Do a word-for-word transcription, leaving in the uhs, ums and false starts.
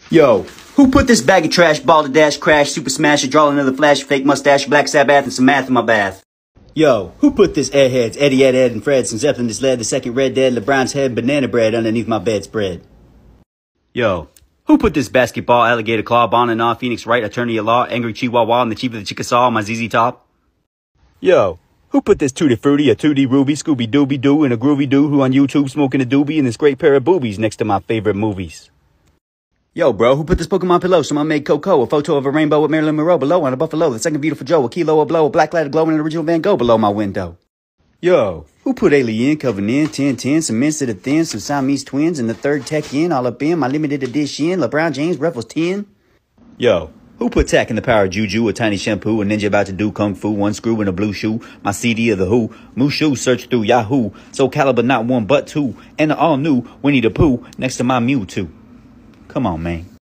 Yo, who put this bag of trash, ball to dash, crash, super smash, draw another flash, fake mustache, black Sabbath, and some math in my bath? Yo, who put this airheads, Eddie, Ed, Ed, and Fred, some Zeppelin, this lead, the second Red Dead, LeBron's head, banana bread underneath my bedspread? Yo, who put this basketball, alligator claw, bon and off, Phoenix Wright, attorney of law, angry Chihuahua, and the chief of the Chickasaw on my Z Z top? Yo, who put this Tutti Frutti, a two D Ruby, Scooby Dooby Doo, and a Groovy Doo who on YouTube smoking a doobie and this great pair of boobies next to my favorite movies? Yo, bro, who put this Pokemon pillow? Someone made Coco, a photo of a rainbow with Marilyn Monroe below on a buffalo, the second beautiful Joe, a kilo of blow, a black light glowing, an original Van Gogh below my window. Yo, who put Alien, Covenant, ten ten, some mints to the thin, some Siamese twins, and the third tech in, all up in, my limited edition, LeBron James, Ruffles ten? Yo, who put tack in the power of Juju, a tiny shampoo, a ninja about to do kung fu, one screw and a blue shoe, my C D of the Who, Mushu search through Yahoo, Soul Calibur not one but two, and the all new Winnie the Pooh next to my Mewtwo. Come on, man.